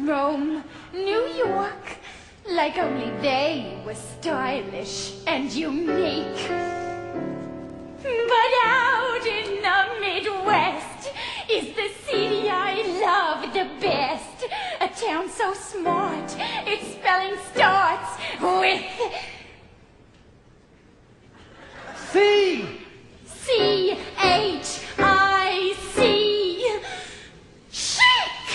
Rome, New York, like only they were stylish and unique. But out in the Midwest is the city I love the best. A town so smart, its spelling starts with C. C-H-I-C. Chic!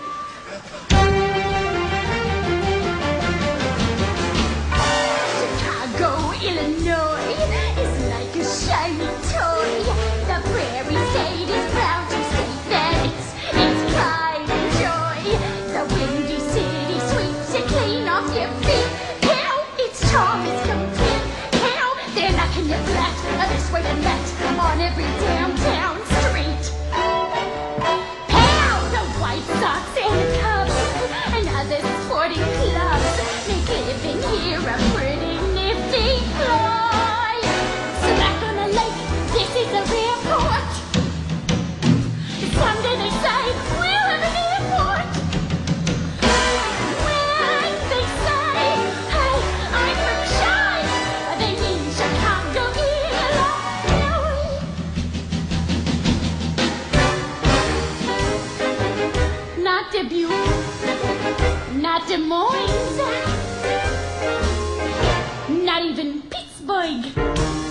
Chicago, Illinois is like a shiny toy. The prairie state is proud to state that it's pride and joy. The windy city sweeps you clean off your feet. How its charm is complete. How they're knocking you flat, this way and that, on every downtown street. How the White Sox and the Cubs and other sporting clubs make living here a pretty nifty ploy. Smack on a lake, this is a real port. Someday they say we'll have an airport. When they say, hey, I'm from Chi, they mean Chicago, Illinois. Not Dubuque, not Des Moines, not even Pittsburgh.